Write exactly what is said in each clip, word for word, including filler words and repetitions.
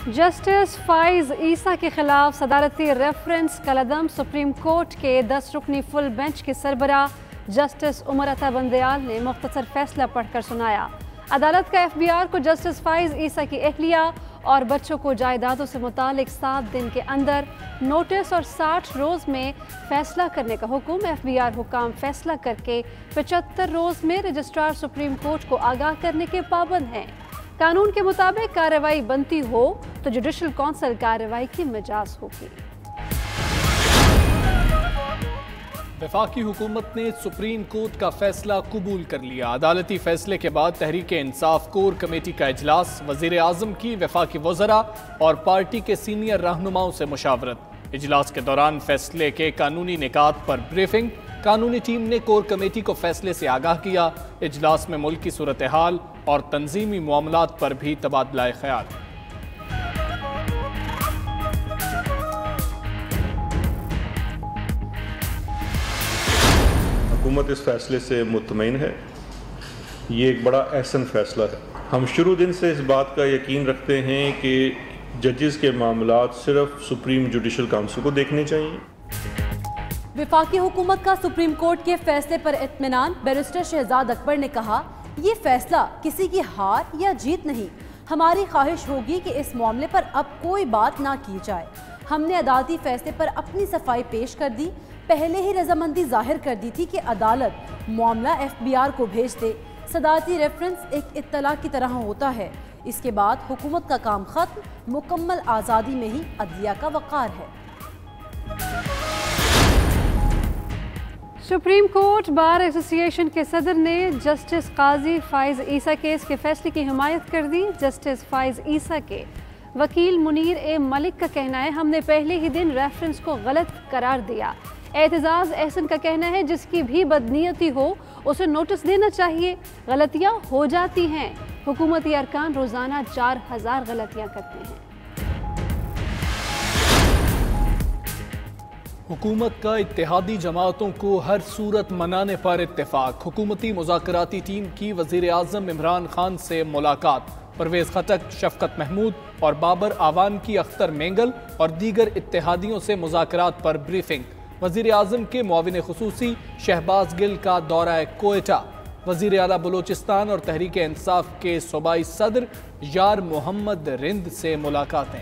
Justice Faez Isa के खिलाफ सदारती रेफरेंस कलदम सुप्रीम कोर्ट के दस रुकनी फुल बेंच के सरबरा जस्टिस उमर अता बंदयाल ने मुख्तसर फैसला पढ़कर सुनाया। अदालत का एफ बी आर को जस्टिस फाइज ईसा की अहलिया और बच्चों को जायदादों से मुतालिक सात दिन के अंदर नोटिस और साठ रोज़ में फैसला करने का हुक्म। एफ बी आर हुकाम फैसला करके पचहत्तर रोज़ में रजिस्ट्रार सुप्रीम कोर्ट को आगाह करने के पाबंद हैं। कानून के मुताबिक कार्रवाई बनती हो तो जुडिशल कौंसिल कार्रवाई की मिजाज होगी। वफाकी हुकूमत ने सुप्रीम कोर्ट का फैसला कबूल कर लिया। अदालती फैसले के बाद तहरीक इंसाफ कोर कमेटी का इजलास, वजीर आजम की वफाकी वज़रा और पार्टी के सीनियर रहनुमाओं से मुशावरत। इजलास के दौरान फैसले के कानूनी निकात पर ब्रीफिंग। कानूनी टीम ने कोर कमेटी को फैसले से आगाह किया। इजलास में मुल्क की सूरत हाल और तंजीमी मामलात पर भी तबादला ख्याल। हुकूमत इस फैसले से मुतमईन है। ये एक बड़ा अहसन फैसला है। हम शुरू दिन से इस बात का यकीन रखते हैं कि जजेस के मामलात सिर्फ सुप्रीम जुडिशल काउंसिल को देखने चाहिए। वफाकी हुकूमत का सुप्रीम कोर्ट के फैसले पर इत्मीनान। बैरिस्टर शहजाद अकबर ने कहा, ये फैसला किसी की हार या जीत नहीं, हमारी ख्वाहिश होगी कि इस मामले पर अब कोई बात ना की जाए। हमने अदालती फैसले पर अपनी सफाई पेश कर दी। पहले ही रजामंदी जाहिर कर दी थी कि अदालत मामला एफ बी आर को भेज दे। सदारती रेफरेंस एक इत्तला की तरह होता है। इसके बाद हुकूमत का काम खत्म, मुकम्मल आज़ादी में ही अदलिया का वक़ार है। सुप्रीम कोर्ट बार एसोसिएशन के सदर ने जस्टिस काजी फाइज ईसा केस के फैसले की हिमायत कर दी। जस्टिस फाइज ईसा के वकील मुनीर ए मलिक का कहना है, हमने पहले ही दिन रेफरेंस को गलत करार दिया। एतजाज एहसन का कहना है, जिसकी भी बदनीयती हो उसे नोटिस देना चाहिए। गलतियां हो जाती हैं। हुकूमती अरकान रोजाना चार हजार गलतियां करते हैं। हुकूमत का इत्तेहादी जमातों को हर सूरत मनाने पर इत्तेफाक। हुकूमती मुज़ाकराती टीम की वज़ीर आज़म इमरान खान से मुलाकात। परवेज़ खटक, शफकत महमूद और बाबर आवान की अख्तर मेंगल और दीगर इत्तेहादियों से मुज़ाकरात पर ब्रीफिंग। वज़ीर आज़म के मुआविन खुसूसी शहबाज गिल का दौरा कोयटा। वज़ीर आला बलोचिस्तान और तहरीक इंसाफ के सूबाई सदर यार मोहम्मद रिंद से मुलाकातें।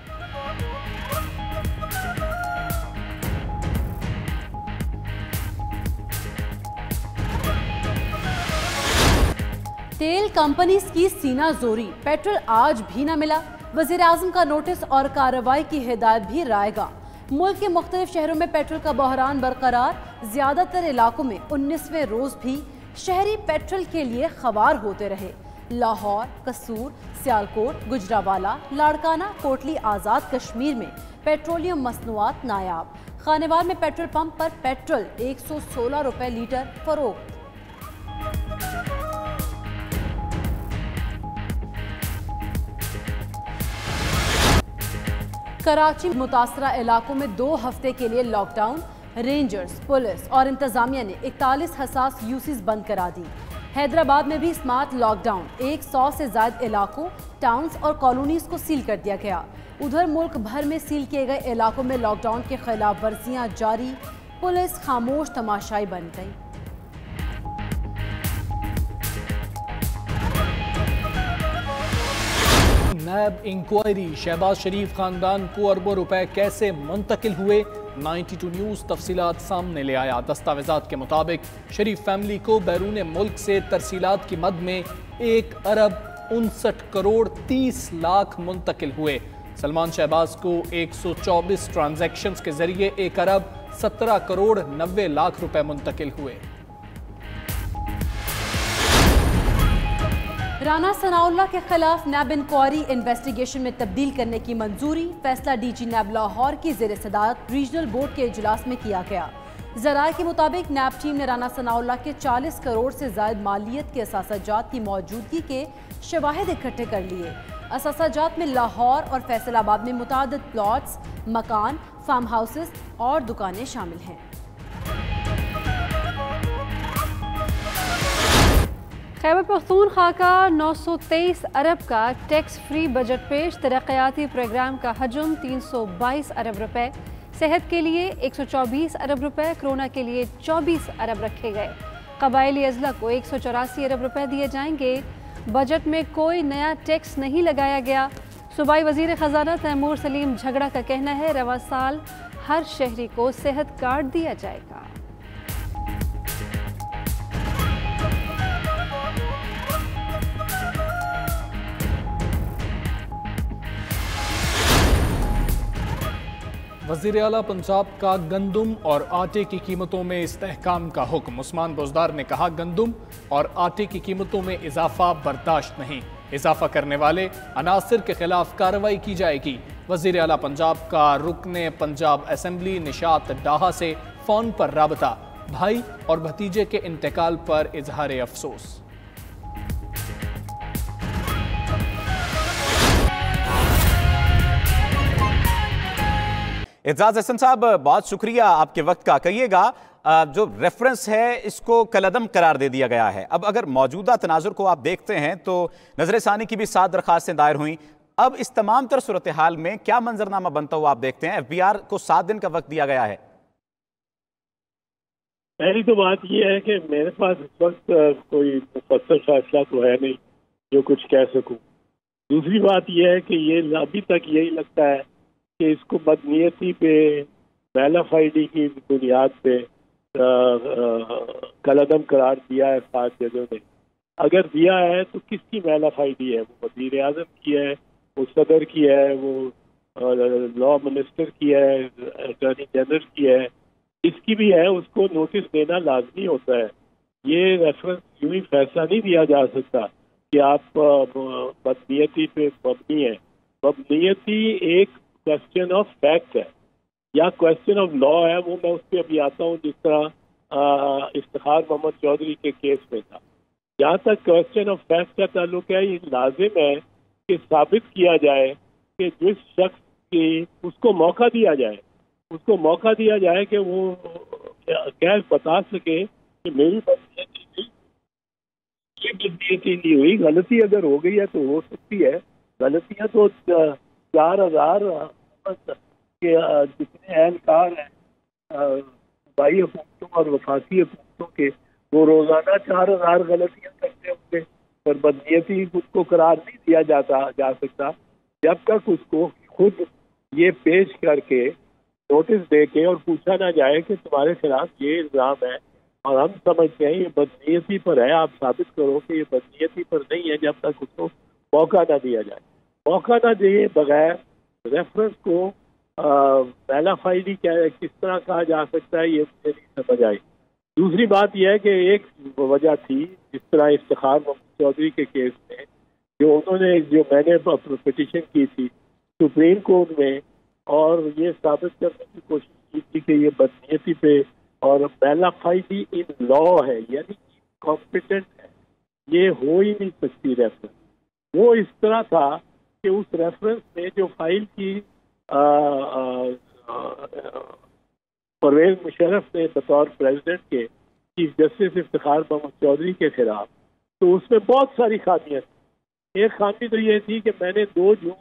तेल कंपनीज की सीना जोरी, पेट्रोल आज भी न मिला। वज़ीर आज़म का नोटिस और कार्रवाई की हिदायत भी रायगा। मुल्क के मुख्तलिफ शहरों में पेट्रोल का बहरान बरकरार। ज्यादातर इलाकों में उन्नीसवें रोज भी शहरी पेट्रोल के लिए खवार होते रहे। लाहौर, कसूर, सियालकोट, गुजरावाला, लाड़काना, कोटली, आज़ाद कश्मीर में पेट्रोलियम मसनूआत नायाब। खानेवाल में पेट्रोल पंप पर पेट्रोल एक सौ सोलह रुपए लीटर फरोख्त। कराची मुतासरा इलाकों में दो हफ्ते के लिए लॉकडाउन। रेंजर्स, पुलिस और इंतजामिया ने इकतालीस हसास यूसीज बंद करा दी। हैदराबाद में भी स्मार्ट लॉकडाउन। एक सौ से ज्यादा इलाकों, टाउन्स और कॉलोनीज को सील कर दिया गया। उधर मुल्क भर में सील किए गए इलाकों में लॉकडाउन के खिलाफ वर्जियां जारी। पुलिस खामोश तमाशाई बन गई। नैब इंक्वायरी, शहबाज शरीफ खानदान को अरबों रुपए कैसे मुंतकिल हुए। बानवे न्यूज़ तफसीलात सामने ले आया। दस्तावेजात के मुताबिक शरीफ फैमिली को बैरून मुल्क से तरसीलात की मद में एक अरब उनसठ करोड़ तीस लाख मुंतकिल हुए। सलमान शहबाज को एक सौ चौबीस ट्रांजैक्शंस के जरिए एक अरब सत्रह करोड़ नब्बे लाख रुपए मुंतकिल हुए। राना सनाउल्लाह के खिलाफ नैब इंक्वायरी इन्वेस्टिगेशन में तब्दील करने की मंजूरी। फैसला डीजी नैब लाहौर की ज़ेर सदारत रीजनल बोर्ड के इजलास में किया गया। ज़राए के मुताबिक नैब टीम ने राना सनाउल्लाह के चालीस करोड़ से ज़ायद मालियत के असासाजात की मौजूदगी के शवाहिद इकट्ठे कर लिए। असासाजात में लाहौर और फैसलाबाद में मुतादिद प्लॉट्स, मकान, फार्म हाउसेस और दुकानें शामिल हैं। खैबर पख्तूनख्वा का नौ सौ तेईस अरब का टैक्स फ्री बजट पेश। तरक्याती प्रोग्राम का हजम तीन सौ बाईस अरब रुपए। सेहत के लिए एक सौ चौबीस अरब रुपए, कोरोना के लिए चौबीस अरब रखे गए। कबायली अजला को एक सौ चौरासी अरब रुपए दिए जाएंगे। बजट में कोई नया टैक्स नहीं लगाया गया। सूबाई वजीर खजाना तैमूर सलीम झगड़ा का कहना है रवा साल हर शहरी को सेहत कार्ड दिया जाएगा। वज़ीर आला पंजाब का गंदम और आटे की कीमतों में इस्तेहकाम का हुक्म। उस्मान बुज़दार ने कहा गंदम और आटे की कीमतों में इजाफा बर्दाश्त नहीं। इजाफा करने वाले अनासिर के खिलाफ कार्रवाई की जाएगी। वज़ीर आला पंजाब का रुकने पंजाब असम्बली निशात डाहा से फ़ोन पर राबता। भाई और भतीजे के इंतकाल पर इजहार अफसोस। एजाज हसन साहब, बहुत शुक्रिया आपके वक्त का। कहिएगा, जो रेफरेंस है इसको कलअदम करार दे दिया गया है। अब अगर मौजूदा तनाजुर को आप देखते हैं तो नजर सानी की भी सात दरखास्तें दायर हुई। अब इस तमाम तर सूरत हाल में क्या मंजरनामा बनता हुआ आप देखते हैं? एफ बी आर को सात दिन का वक्त दिया गया है। पहली तो बात यह है कि मेरे पास इस वक्त कोई मुफस्सल फैसला तो है नहीं जो कुछ कह सकूं। दूसरी बात यह है कि ये अभी तक यही लगता है कि इसको बदनीयती पे मैलाफाइडी की बुनियाद पे कलअदम करार दिया है सात जजों ने। अगर दिया है तो किसकी मैलाफाइडी है? वो वज़ीर आज़म की है, वो सदर की है, वो लॉ मिनिस्टर की है, अटॉर्नी जनरल की है, इसकी भी है। उसको नोटिस देना लाजमी होता है। ये रेफरेंस यूं ही फैसला नहीं दिया जा सकता कि आप बदनीयती पे मबनी है। मबनीयती एक क्वेश्चन ऑफ फैक्ट है या क्वेश्चन ऑफ लॉ है। वो मैं उस पर अभी आता हूँ, जिस तरह इफ्तिखार मोहम्मद चौधरी के केस में था। जहाँ तक क्वेश्चन ऑफ फैक्ट का ताल्लुक है, ये लाजिम है कि साबित किया जाए कि जिस शख्स की उसको मौका दिया जाए उसको मौका दिया जाए कि वो कह बता सके कि मेरी बदनीयती ये बदनीयती नहीं हुई। गलती अगर हो गई है तो हो सकती है। गलतियाँ तो चार हजार के जितने एहलकार हैं सूबाई हुकूमतों और वफाकी हुकूमतों के, वो रोजाना चार हजार गलतियाँ करते होंगे, पर बदनीयती उसको करार नहीं दिया जाता जा सकता जब तक उसको खुद ये पेश करके नोटिस दे के और पूछा ना जाए कि तुम्हारे खिलाफ ये इल्ज़ाम है और हम समझते हैं ये बदनीयती पर है, आप साबित करो कि ये बदनीयती पर नहीं है। जब तक उसको मौका ना दिया जाए, मौका ना दिए बगैर रेफरेंस को मैलाफाइडी क्या किस तरह कहा जा सकता है, ये मुझे नहीं समझ आई। दूसरी बात यह है कि एक वजह थी, जिस तरह इफ्तिखार मोहम्मद चौधरी के केस में जो उन्होंने जो मैंने पिटीशन की थी सुप्रीम कोर्ट में और ये साबित करने की कोशिश की थी कि ये बदनीयती पे और मैलाफाइडी इन लॉ है, यानी कॉम्पिटेंट है, ये हो ही नहीं सकती रेफरेंस। वो इस तरह था कि उस रेफरेंस में जो फाइल की परवेज मुशर्रफ ने बतौर प्रेसिडेंट के चीफ जस्टिस इफ्तिखार मोहम्मद चौधरी के खिलाफ, तो उसमें बहुत सारी खामियां थी। एक खामी तो ये थी कि मैंने दो जून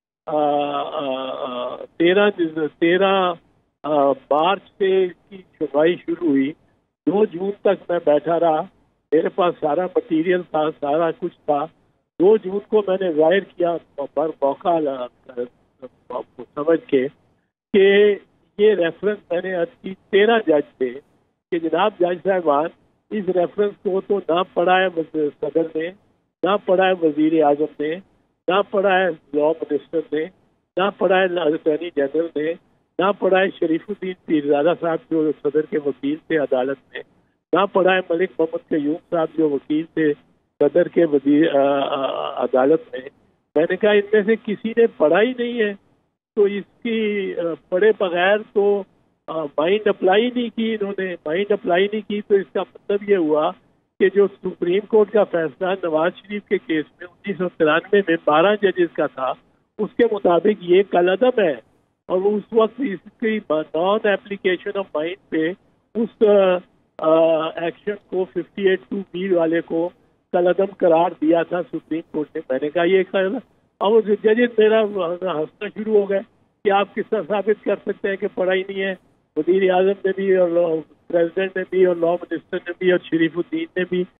तेरह तेरह मार्च से इसकी सुनवाई शुरू हुई। दो जून तक मैं बैठा रहा, मेरे पास सारा मटीरियल था, सारा कुछ था। दो जून को मैंने जाहिर किया पर मौका समझ के कि ये रेफरेंस मैंने अर्ज की तेरह जज थे कि जनाब जज साहबान, इस रेफरेंस को तो ना पढ़ा है सदर ने, ना पढ़ा है वजीर आजम ने, ना पढ़ा है लॉ मिनिस्टर ने, ना पढ़ा है अटॉर्नी जनरल ने, ना पढ़ा है शरीफुद्दीन पीरजादा साहब जो सदर के वकील थे अदालत में, ना पढ़ा है मलिक मोहम्मद कयूम साहब जो वकील थे सदर के वजीर अदालत में। मैंने कहा इनमें से किसी ने पढ़ा ही नहीं है, तो इसकी पढ़े बगैर तो माइंड अप्लाई नहीं की इन्होंने। माइंड अप्लाई नहीं की तो इसका मतलब ये हुआ कि जो सुप्रीम कोर्ट का फैसला नवाज शरीफ के केस में उन्नीस सौ तिरानवे में बारह जजेस का था, उसके मुताबिक ये कलअदम है। और उस वक्त इसकी नॉन एप्लीकेशन ऑफ माइंड पे उस एक्शन को अट्ठावन टू बी वाले को कलअदम करार दिया था सुप्रीम कोर्ट ने। मैंने कहा ये कर, और जजेस मेरा हंसना शुरू हो गए कि आप किस तरह साबित कर सकते हैं कि पढ़ा ही नहीं है। वज़ीर आज़म ने भी और प्रेसिडेंट ने भी और लॉ मिनिस्टर ने भी और शरीफुद्दीन ने भी